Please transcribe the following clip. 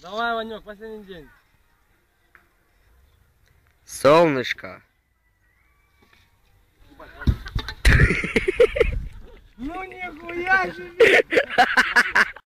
Давай, Ванек, последний день. Солнышко. Ну нихуя себе!